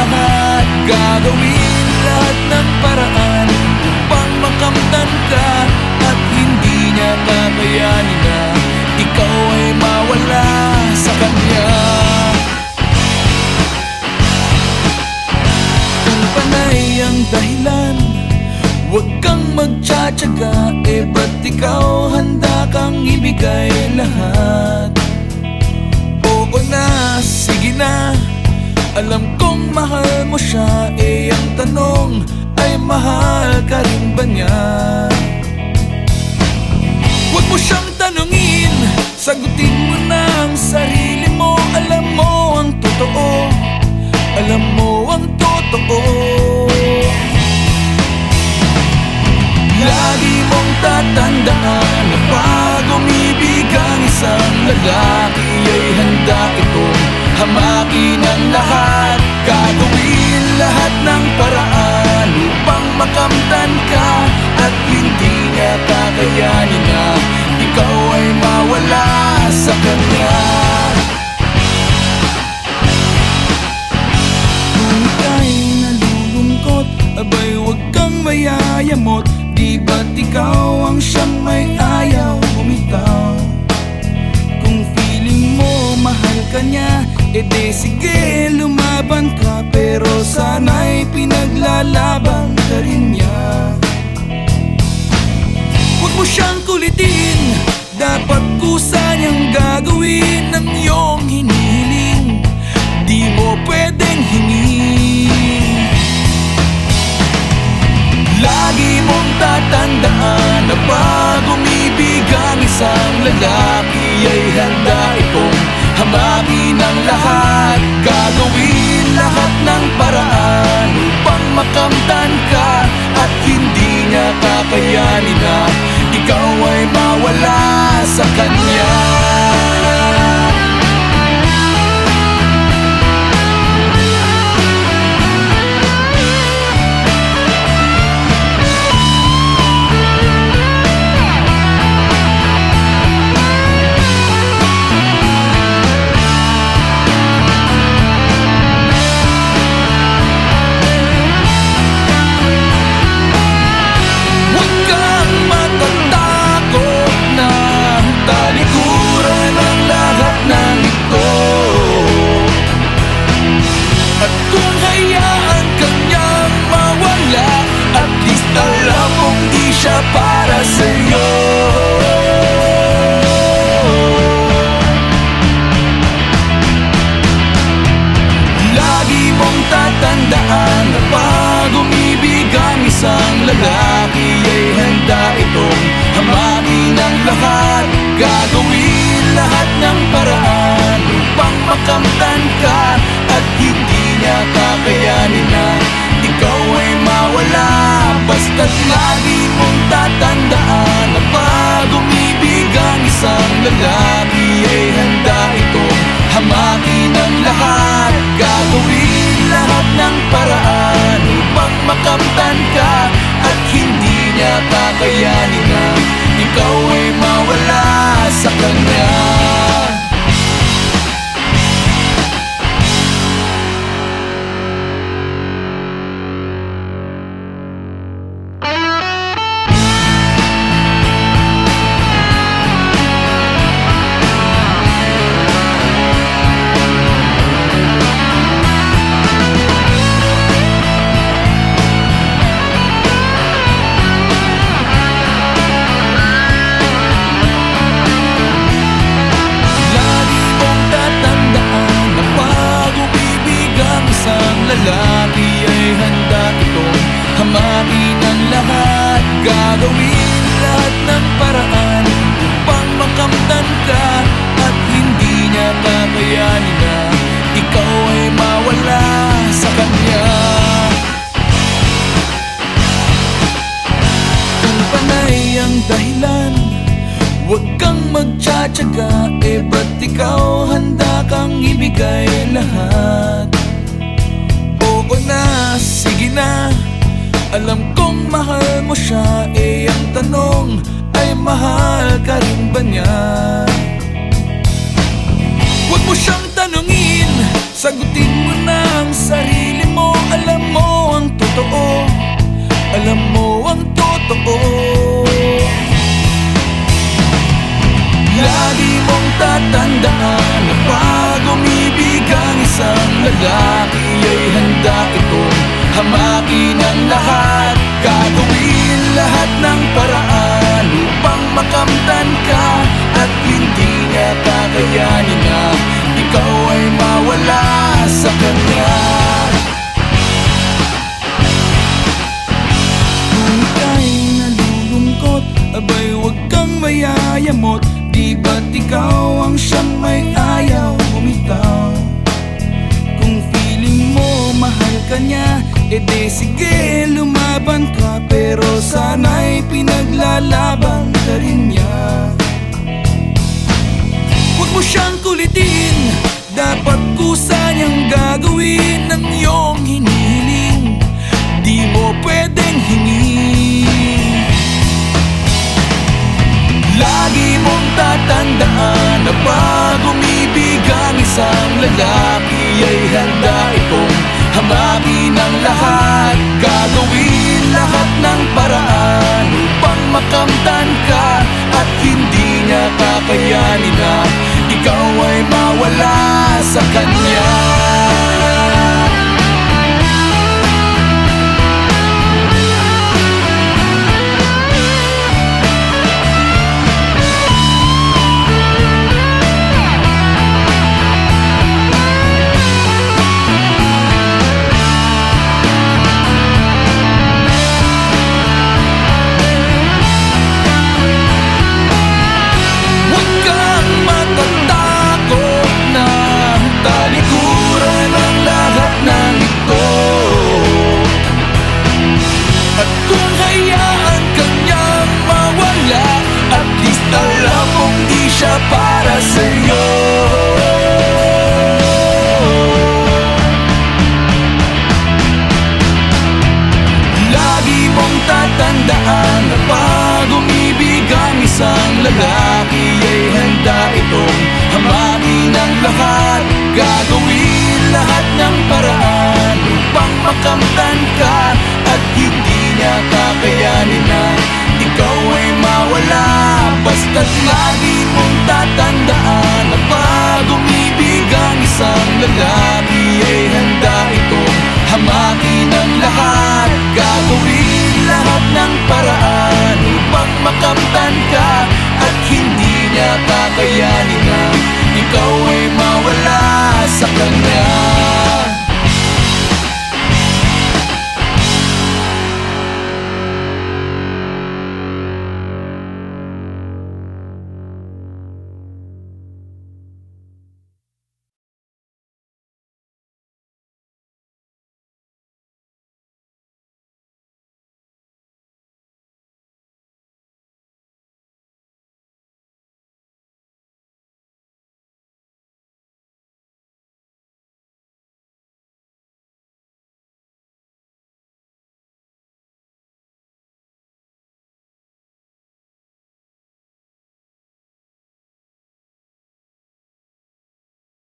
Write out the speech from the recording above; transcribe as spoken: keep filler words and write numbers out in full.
lahat, gagawin lahat ng paraan upang makamtan ka at hindi niya kakayanin na ikaw ay mawala sa kanya. Kung panay ang dahilan, huwag kang magtsatsaga. Eh ba't ikaw handa kang ibigay lahat? Oo na, sige na, alam kong mahal mo siya. Eh ang tanong ay mahal ka rin ba niya? Huwag mo siyang tanungin, sagutin mo na ang sarili mo. Alam mo ang totoo, alam mo ang totoo. Lagi mong tatandaan na pag umibig ang isang lalaki ay handa itong hamakin ang lahat. Gagawin lahat ng paraan upang makamtan ka at hindi niya kakayanin na ikaw ay mawala sa kanya. Kung ika'y nalulungkot, abay huwag kang mayayamot. Di ba't ikaw ang siyang may ayaw bumitaw? Kung feeling mo mahal ka niya, edi sige lumaban ka. Pero sana'y pinaglalaban ka rin niya. Huwag mo siyang kulitin, dapat kusa niyang gagawin ang iyong hinihiling. Di mo pwedeng hingin. Lagi mong tatandaan na pag umibig ang isang lalaki ay handa itong hamakin ang lahat. Gagawin lahat ng paraan upang makamtan ka at hindi niya kakayanin na ikaw ay mawala sa kanya. Para sa'yo, lagi mong tatandaan na pag umibig ang isang lalaki ay handa itong hamakin ang lahat. Gagawin lahat ng paraan upang makamtan ka at hindi niya kakayanin na ikaw ay mawala. Basta't lagi mong tatandaan na pag umibig ang isang lalaki ay handa itong hamakin ang lahat. Gagawin lahat ng paraan upang makamtan ka at hindi niya kakayanin na ikaw ay mawala sa kanya. Lalaki ay handa itong hamakin ang lahat. Gagawin lahat ng paraan upang makamtan ka at hindi niya kakayanin na ikaw ay mawala sa kanya. Kung panay ang dahilan, huwag kang magtsatsaga. Eh ba't ikaw handa kang ibigay lahat? Oo na, sige na, alam kong mahal mo siya. Eh ang tanong ay mahal ka rin ba niya? Huwag mo siyang tanungin, sagutin mo na ang sarili mo. lalaki ay handa itong hamakin ang lahat. Gagawin lahat ng paraan upang makamtan ka, at hindi niya kakayanin na ikaw ay mawala sa kanya. Kung ika'y nalulungkot, abay huwag kang mayayamot. Di ba't ikaw ang siyang may ayaw bumitaw? Kung feeling mo mahal ka niya, edi sige lumaban ka, pero sana'y pinaglalaban ka rin niya. Huwag mo siyang kulitin, dapat kusa niyang gagawin ang iyong hinihiling. Di mo pwedeng hingin. Lagi mong tatandaan na pag umibig ang isang lalaki ay handa itong hamakin ang lahat. Gagawin lahat ng paraan upang makamtan ka, at hindi niya kakayanin na ikaw ay mawala sa kanya. Para sa'yo, lagi mong tatandaan na pag umibig ang isang lalaki ay handa itong hamakin ang lahat. Gagawin lahat ng paraan upang makamtan ka, at hindi niya kakayanin na ikaw ay mawala. Basta't lagi mong tatandaan na pag umibig ang isang lalaki ay handa itong hamakin ang lahat. Gagawin lahat ng paraan upang makamtan ka, at hindi niya kakayanin na ikaw ay mawala sa kanya.